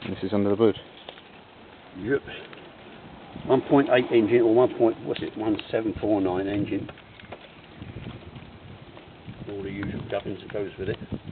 This is under the hood. Yep. 1.8 engine, or 1749 engine. All the usual gubbins that goes with it.